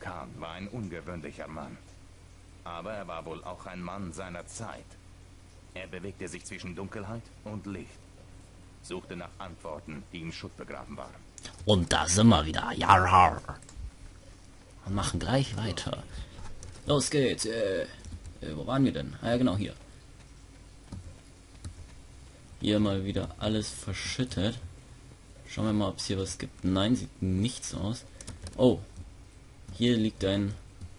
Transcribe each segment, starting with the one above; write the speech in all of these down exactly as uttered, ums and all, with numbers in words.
Khan war ein ungewöhnlicher Mann. Aber er war wohl auch ein Mann seiner Zeit. Er bewegte sich zwischen Dunkelheit und Licht. Suchte nach Antworten, die im Schutt begraben waren. Und da sind wir wieder. Ja. Wir machen gleich weiter. Los geht's. Äh, äh, wo waren wir denn? Ah ja, genau, hier. Hier mal wieder alles verschüttet. Schauen wir mal, ob es hier was gibt. Nein, sieht nichts aus. Oh. Hier liegt ein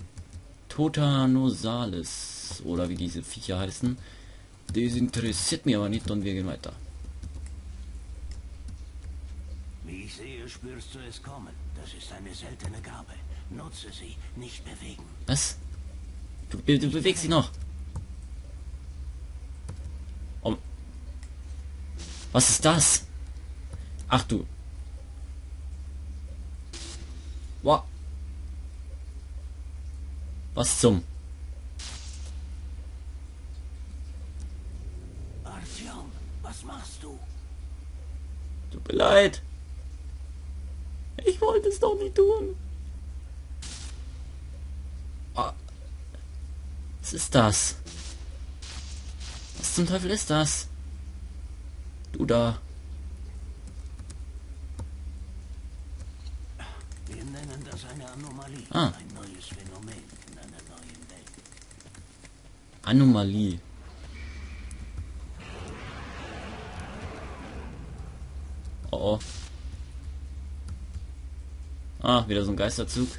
Totanosalis. Oder wie diese Viecher heißen. Das interessiert mich aber nicht und wir gehen weiter. Wie ich sehe, spürst du es kommen. Das ist eine seltene Gabe. Nutze sie, nicht bewegen. Was? Du, du bewegst sie noch. Oh. Was ist das? Ach du. Wow. Was zum? Artyom, was machst du? Tut mir leid. Ich wollte es doch nicht tun. Oh. Was ist das? Was zum Teufel ist das? Du da. Wir nennen das eine Anomalie. Ah. Ein neues Phänomen in einer neuen Welt. Anomalie. Oh oh. Ah, wieder so ein Geisterzug.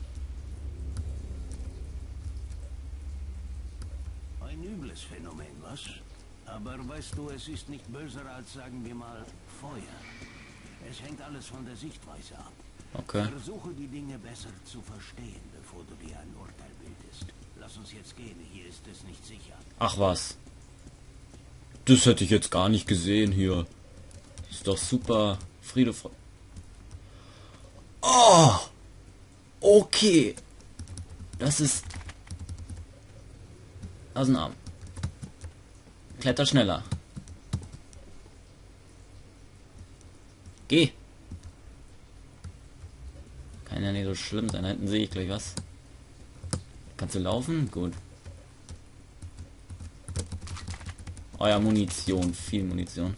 Ein übles Phänomen, was? Aber weißt du, es ist nicht böser als, sagen wir mal, Feuer. Es hängt alles von der Sichtweise ab. Okay. Versuche die Dinge besser zu verstehen, bevor du dir ein Urteil bildest. Lass uns jetzt gehen, hier ist es nicht sicher. Ach was. Das hätte ich jetzt gar nicht gesehen hier. Ist doch super. Friede, Freude. Oh! Okay. Das ist... Aus dem Arm. Kletter schneller. Geh. Kann ja nicht so schlimm sein. Da hinten sehe ich gleich was. Kannst du laufen? Gut. Oh ja, Munition. Viel Munition.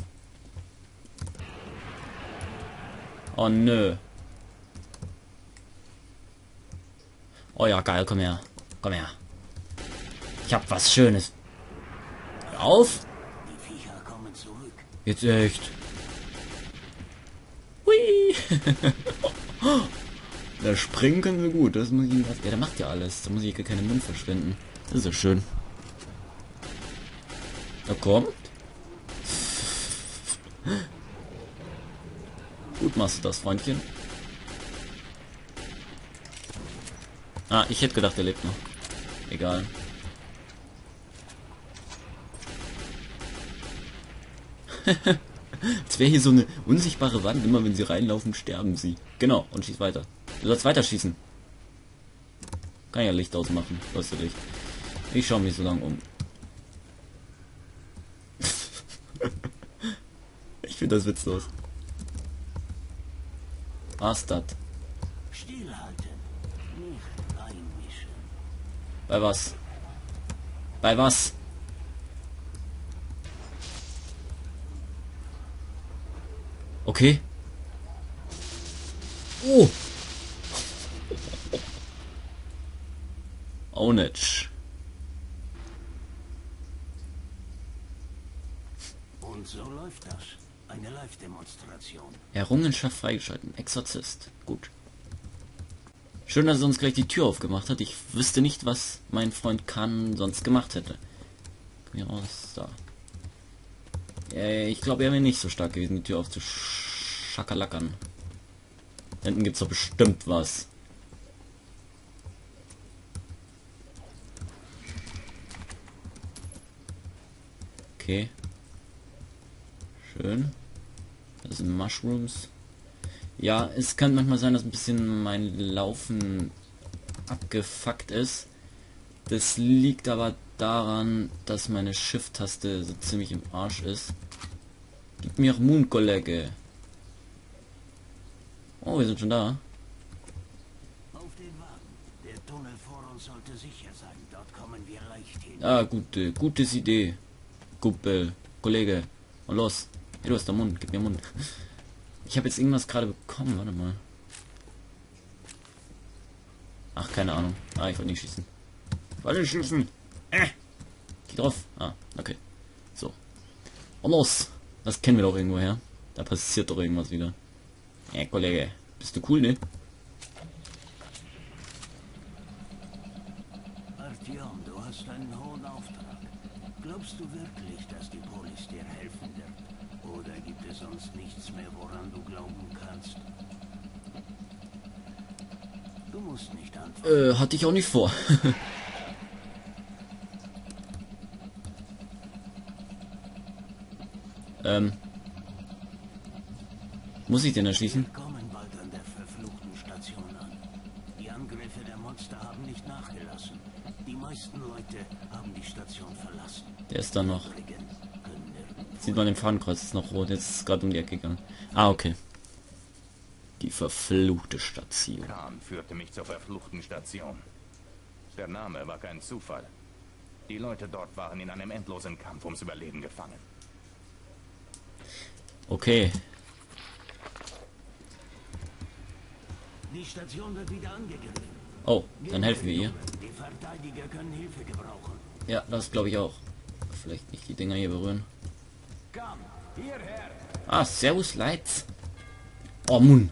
Oh nö. Oh ja, geil. Komm her. Komm her. Ich hab was Schönes. Hör auf. Die Viecher kommen zurück. Jetzt echt. Hui. Da springen können wir gut. Das muss ich. Ja, der macht ja alles. Da muss ich gar keinen Mund verschwenden. Das ist ja schön. Da kommt. Gut machst du das, Freundchen. Ah, ich hätte gedacht, er lebt noch. Egal. Es wäre hier so eine unsichtbare Wand. Immer wenn sie reinlaufen, sterben sie. Genau, und schieß weiter. Du sollst weiter schießen. Kann ja Licht ausmachen. Weißt du Licht. Ich schaue mich so lange um. Ich finde das witzlos. Was das? Stillhalten. Nicht einmischen. Bei was? Bei was? Okay. Oh. Ownage. Und so läuft das. Eine Live-Demonstration. Errungenschaft freigeschalten. Exorzist. Gut. Schön, dass er uns gleich die Tür aufgemacht hat. Ich wüsste nicht, was mein Freund Khan sonst gemacht hätte. Komm hier raus. Da. Äh, ich glaube, er wäre nicht so stark gewesen, die Tür aufzuschakalackern. Da hinten gibt es doch bestimmt was. Okay. Schön. Das sind Mushrooms. Ja, es kann manchmal sein, dass ein bisschen mein Laufen abgefuckt ist. Das liegt aber daran, dass meine Shift-Taste so ziemlich im Arsch ist. Gib mir Mund, Kollege. Oh, wir sind schon da. Auf den Wagen. Der Tunnel vor uns sollte sicher sein. Dort kommen wir leicht hin. Ah, gute, gutes Idee. Kumpel, Kollege. Und los. Hey, du hast den Mund. Gib mir den Mund. Ich habe jetzt irgendwas gerade bekommen. Warte mal. Ach, keine Ahnung. Ah, ich wollte nicht schießen. Ich wollte nicht schießen. Äh. Geh drauf. Ah, okay. So. Und los. Das kennen wir doch irgendwo her. Da passiert doch irgendwas wieder. Hey, Kollege. Bist du cool, ne? Artyom, du hast einen hohen Auftrag. Glaubst du wirklich, dass die Polis dir helfen wird? Oder gibt es sonst nichts mehr, woran du glauben kannst? Du musst nicht antworten. Äh, hatte ich auch nicht vor. ähm. Muss ich den erschließen? Wir kommen bald an der verfluchten Station an. Die Angriffe der Monster haben nicht nachgelassen. Die meisten Leute haben die Station verlassen. Der ist dann noch. Übrigen können nirgendwo- Sieht man im Fahnenkreuz, ist noch rot. Jetzt ist es gerade um die Ecke gegangen. Ah, okay. Die verfluchte Station. Khan führte mich zur verfluchten Station. Der Name war kein Zufall. Die Leute dort waren in einem endlosen Kampf ums Überleben gefangen. Okay. Die Station wird wieder angegriffen. Oh, dann helfen wir ihr. Die Verteidiger können Hilfe gebrauchen. Ja, das glaube ich auch. Vielleicht nicht die Dinger hier berühren. Komm, hierher! Ah, servus, Leitz. Oh, Mun.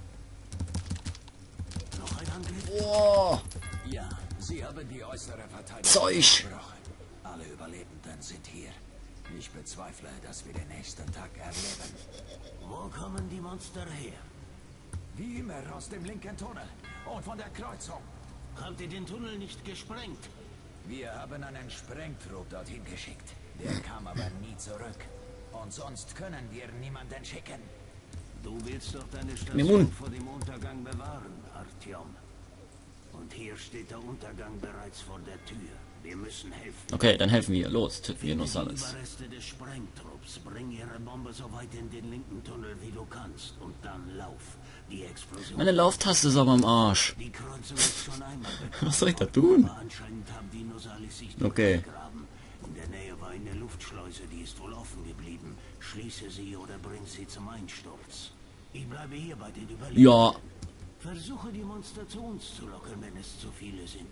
Noch ein Angriff? Oh, Ja, Sie haben die äußere Verteidigung Zeug. gebrochen. Alle Überlebenden sind hier. Ich bezweifle, dass wir den nächsten Tag erleben. Wo kommen die Monster her? Wie immer aus dem linken Tunnel und von der Kreuzung. Habt ihr den Tunnel nicht gesprengt? Wir haben einen Sprengtrupp dorthin geschickt. Der kam aber nie zurück. Und sonst können wir niemanden schicken. Du willst doch deine Mimun. Station vor dem Untergang bewahren, Artyom. Und hier steht der Untergang bereits vor der Tür. Wir müssen helfen. okay, dann helfen wir. Los, töten wir Finde uns die alles. Überreste des Sprengtrupps. Bring ihre Bombe so weit in den linken Tunnel, wie du kannst. Und dann lauf. Die Explosion... Meine Lauftaste ist aber am Arsch. Die Kreuzung ist schon einmal Was soll ich da tun? Aber anscheinend haben die Nosalis sich Okay. durchgegraben. In der Nähe war eine Luftschleuse, die ist wohl offen geblieben. Schließe sie oder bring sie zum Einsturz. Ich bleibe hier bei den Überlebenden. Ja. Versuche die Monster zu uns zu locken, wenn es zu viele sind.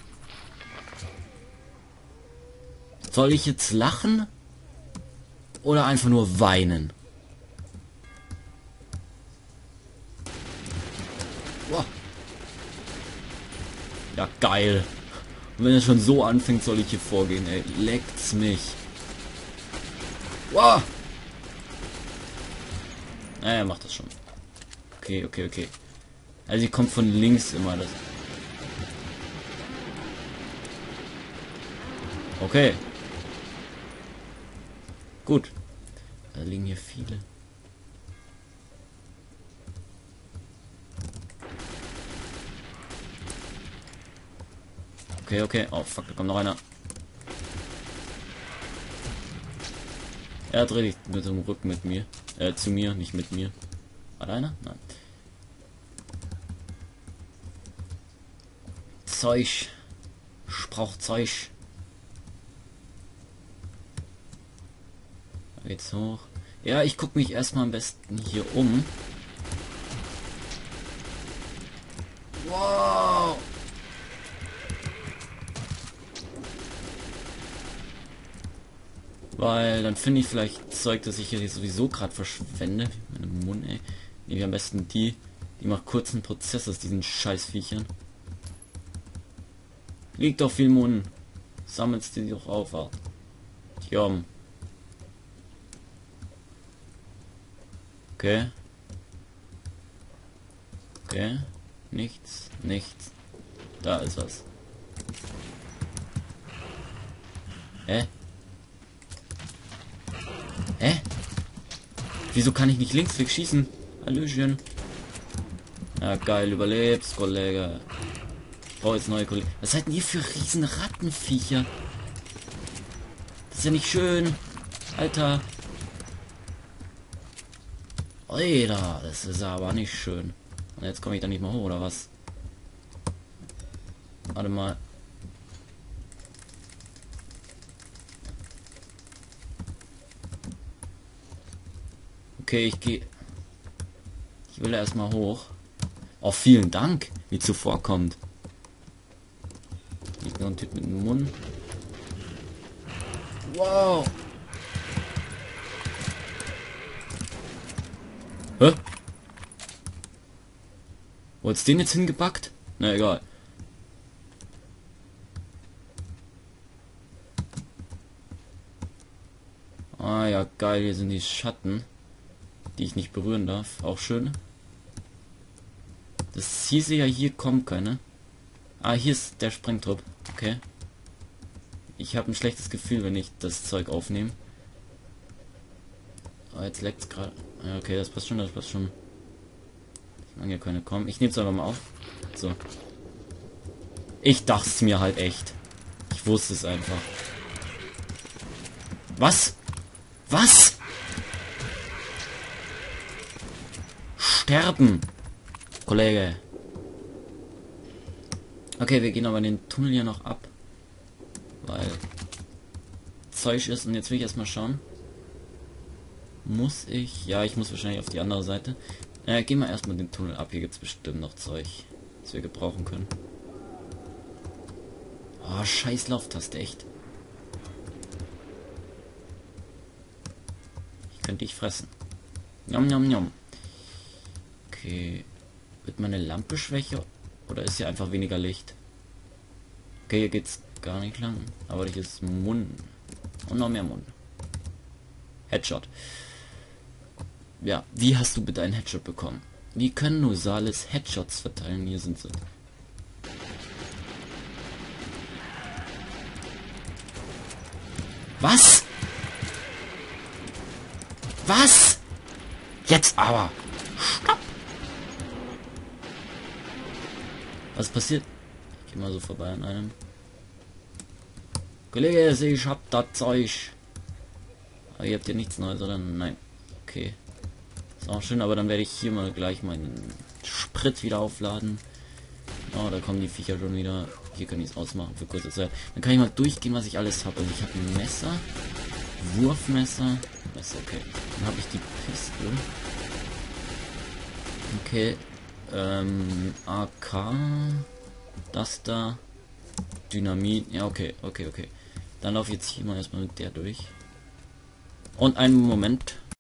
Soll ich jetzt lachen? Oder einfach nur weinen? Wow. Ja, geil. Und wenn es schon so anfängt, soll ich hier vorgehen, ey. Leckt's mich. Wow. Naja, er macht das schon. Okay, okay, okay. Also sie kommt von links immer. Das. Okay. Gut. Da liegen hier viele. Okay, okay. Oh, fuck, da kommt noch einer. Er dreht sich mit dem Rücken mit mir. Äh, zu mir, nicht mit mir. War da einer? Nein. Zeug. Ich brauch Zeug. Da geht's hoch. Ja, ich guck mich erstmal am besten hier um. Wow. Weil dann finde ich vielleicht Zeug, das ich hier sowieso gerade verschwende. Meine Mund, ey. Nehmen wir am besten die, die macht kurzen Prozess aus diesen Scheißviechern. Liegt doch viel Mund. Sammelst die doch auf, Art. Tjom. Okay. Okay. Nichts, nichts. Da ist was. Hä? Hä? Wieso kann ich nicht links weg schießen? Hallöchen. Ja, geil, überlebst, Kollege. Ich brauche jetzt neue Kollegen. Was seid denn ihr für riesen Rattenviecher? Das ist ja nicht schön. Alter. Alter, das ist aber nicht schön. Und jetzt komme ich da nicht mal hoch, oder was? Warte mal. Okay, ich gehe. Ich will erstmal hoch. Oh, vielen Dank, wie zuvorkommt. Nicht nur ein Typ mit dem Mund. Wow. Hä? Wo hat's den jetzt hingepackt? Na egal. Ah ja, geil, hier sind die Schatten, die ich nicht berühren darf. Auch schön. Das hieße ja, hier kommt keine. Ah, hier ist der Sprengtrupp. Okay. Ich habe ein schlechtes Gefühl, wenn ich das Zeug aufnehme. Oh, jetzt leckt's gerade. Ja, okay, das passt schon, das passt schon. Solange ja keine kommen. Ich nehme es einfach mal auf. So. Ich dachte es mir halt echt. Ich wusste es einfach. Was? Was? Sterben! Kollege. Okay, wir gehen aber den Tunnel hier noch ab. Weil Zeug ist. Und jetzt will ich erstmal schauen. Muss ich? Ja, ich muss wahrscheinlich auf die andere Seite. Äh, gehen wir erstmal den Tunnel ab. Hier gibt es bestimmt noch Zeug, das wir gebrauchen können. Oh, scheiß Lauftaste, echt. Ich könnte dich fressen. Njom, njom, njom. Okay. Wird meine Lampe schwächer? Oder ist hier einfach weniger Licht? Okay, hier geht's gar nicht lang. Aber hier ist Mund. Und noch mehr Mund. Headshot. Ja, wie hast du bitte einen Headshot bekommen? Wie können Nosalis Headshots verteilen? Hier sind sie. Was? Was? Jetzt aber. Stopp. Was passiert? Ich geh mal so vorbei an einem. Kollege, ich hab das Zeug. Aber ihr habt ja nichts Neues, oder? Nein. Okay. Ist auch schön, aber dann werde ich hier mal gleich meinen Sprit wieder aufladen. Oh, da kommen die Viecher schon wieder. Hier kann ich es ausmachen für kurze Zeit. Dann kann ich mal durchgehen, was ich alles habe. Also ich habe ein Messer, Wurfmesser, Messer, okay. Dann habe ich die Pistole. Okay. Ähm, A K. Das da. Dynamit. Ja, okay, okay, okay. Dann laufe ich jetzt hier mal erstmal mit der durch. Und einen Moment.